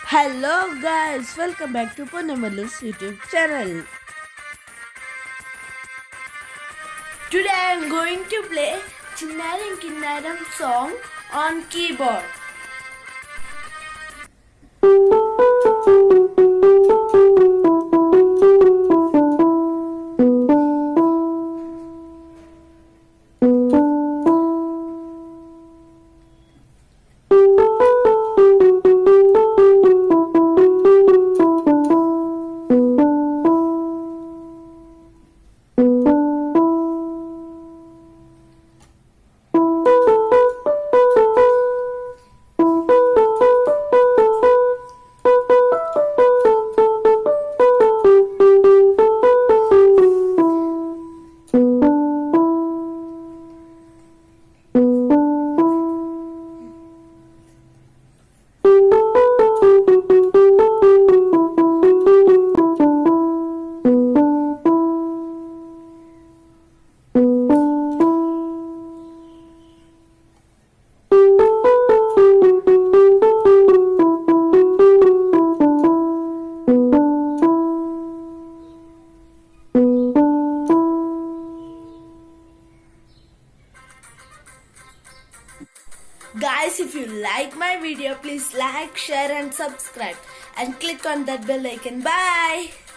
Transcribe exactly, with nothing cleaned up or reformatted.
Hello guys, welcome back to Pune Mallus YouTube channel. Today I am going to play Chinkara Kinnaram song on keyboard. Guys, if you like my video, please like, share and subscribe and click on that bell icon. Bye.